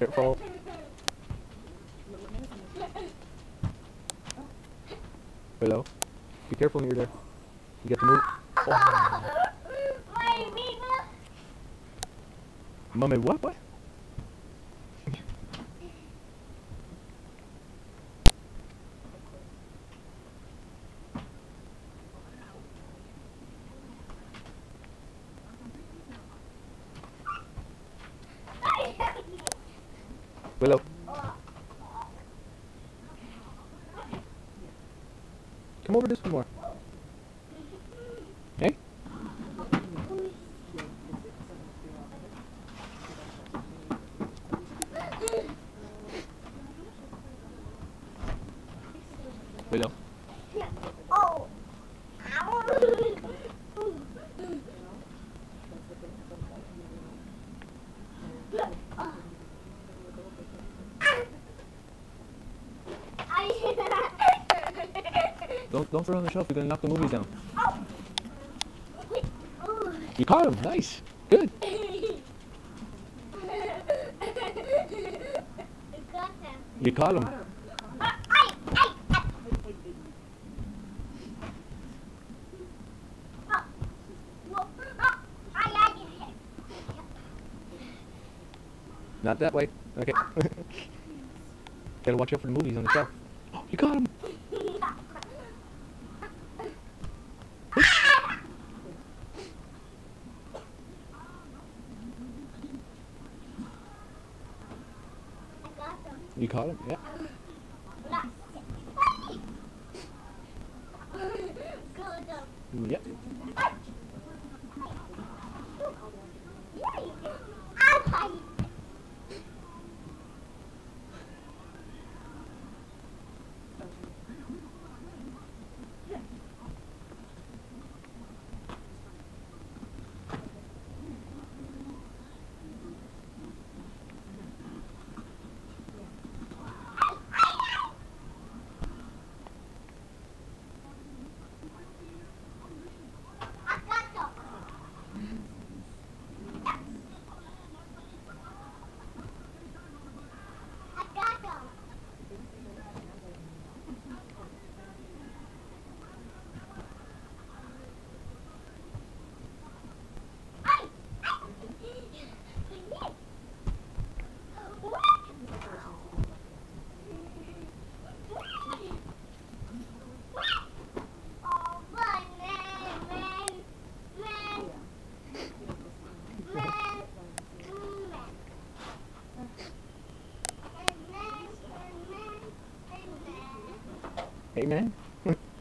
Careful. Hello. Be careful when you're there. You get to move. Oh. Mommy, what? Willow. Come over this one more. Hey? Willow. Oh. Don't throw on the shelf. You're gonna knock the movies down. You caught him. Nice. Good. You caught him. Not that way. Okay. Gotta watch out for the movies on the shelf. Oh, you caught him. You caught him? Yeah. Yep. Hey, man.